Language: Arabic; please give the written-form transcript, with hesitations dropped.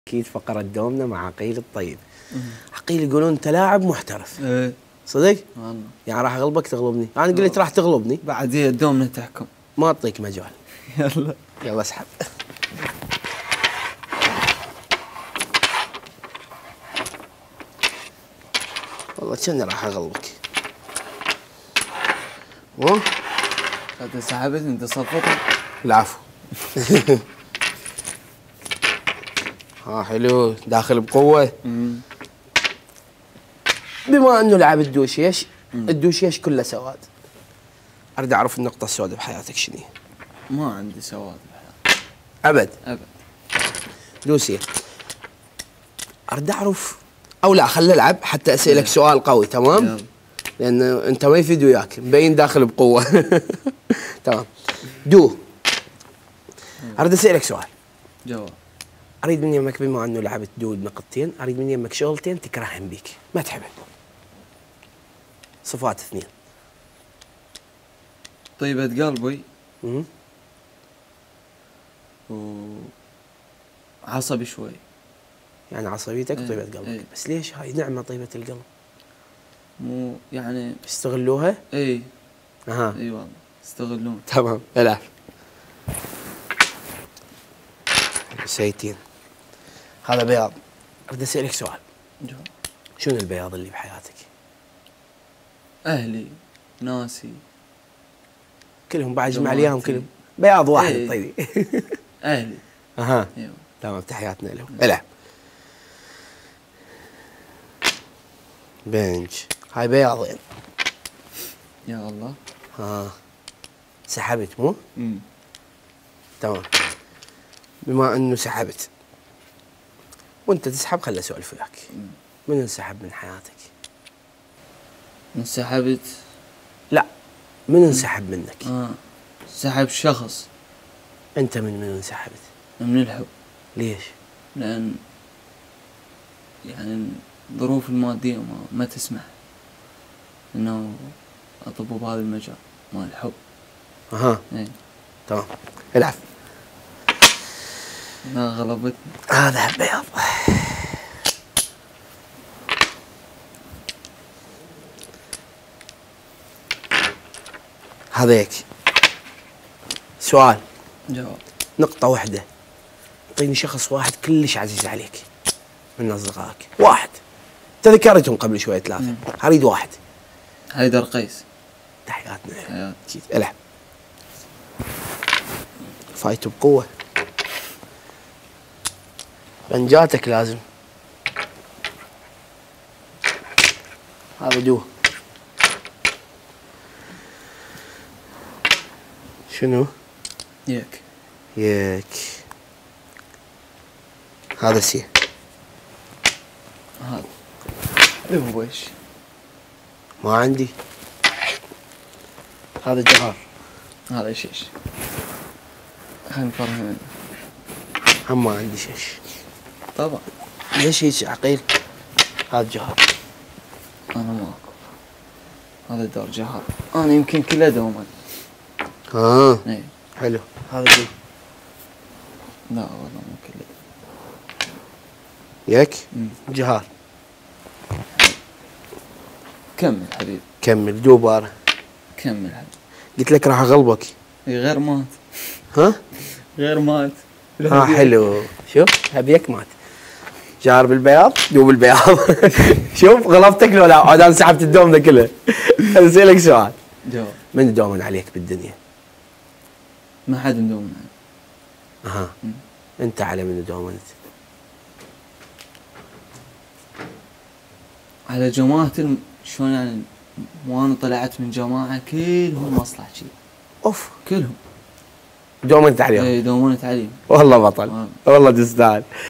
اكيد فقرة دومنا مع عقيل الطيب. عقيل يقولون انت لاعب محترف. ايه صدق؟ والله. يعني راح اغلبك تغلبني، انا قلت راح تغلبني. بعد هي دومنا تحكم. ما اعطيك مجال. يلا يلا اسحب. والله كني راح اغلبك. انت سحبت انت صفطت. العفو. ها حلو داخل بقوة. بما انه لعب الدوشيش، الدوشيش كله سواد. اريد اعرف النقطة السوداء بحياتك شنو هي؟ ما عندي سواد بحياتي. ابد. ابد. دوسي. اريد اعرف او لا خلينا نلعب حتى اسالك سؤال قوي، تمام؟ يلا. لان انت ما يفيد وياك، مبين داخل بقوة. تمام. اريد اسالك سؤال. جواب. اريد من يمك بما انه لعبت دود نقطتين، اريد من يمك شغلتين تكرههم بيك، ما تحبهم. صفات اثنين. طيبة قلبي. امم وعصبي شوي. يعني عصبيتك ايه وطيبة قلبك، ايه. بس ليش هاي نعمة طيبة القلب؟ مو يعني. استغلوها؟ اي. اها. اي والله يستغلون. تمام، العب. سيتين. هذا بياض. اريد اسالك سؤال. جواب. شنو البياض اللي بحياتك؟ اهلي، ناسي، كلهم بعد اجمع جماعتي. ليهم كلهم. بياض واحد ايه. طيب. اهلي. اها. ايوه. تمام، تحياتنا لهم. العب. بنش. هاي بياضين. يا الله. ها. سحبت مو؟ تمام. بما انه سحبت وانت تسحب، خلي اسولف وياك. من انسحب من حياتك؟ انسحبت. لا، من انسحب منك؟ سحب شخص. انت من انسحبت؟ من الحب. ليش؟ لأن يعني الظروف المادية ما تسمح إنه أطب بهذا المجال مال الحب. اها. ايه. تمام، العب. لا غلبتني. هذا بياض. هذيك. سؤال. جواب. نقطة واحدة. اعطيني شخص واحد كلش عزيز عليك من اصدقائك، واحد. تذكرتهم قبل شوية ثلاثة، اريد واحد. حيدر قيس. تحياتنا. حيات. اكيد. العب. فايت بقوة. بنجاتك لازم. هذا دو. شنو؟ ياك. ياك. هذا سي. هذا اللي هو ايش؟ ما عندي. هذا جهار. هذا ايش؟ خلينا نفرهم. هم ما عندي شيش. طبعا. ليش هيك عقيل؟ هذا جهار. انا ماكو. هذا دار جهار. انا يمكن كله دوما. ايه. حلو. هذا دو. لا والله مو كله. ياك؟ جهار. كمل حبيبي. كمل دوباره. كمل حبيبي. قلت لك راح اغلبك. غير مات. ها؟ غير مات. حلو. شوف هبيك مات. جار بالبياض دوب البياض. شوف غلبتك لو لا، عاد انا سحبت الدوم ذا كله. اسالك سؤال. جواب. من يدومن عليك بالدنيا؟ ما حد مدوم. اها. انت على من يدومنت؟ على جماعة شلون يعني. وانا طلعت من جماعة كلهم مصلح شي. اوف. كلهم. دومنت عليهم؟ اي دومنت عليهم. والله بطل. والله تستاهل.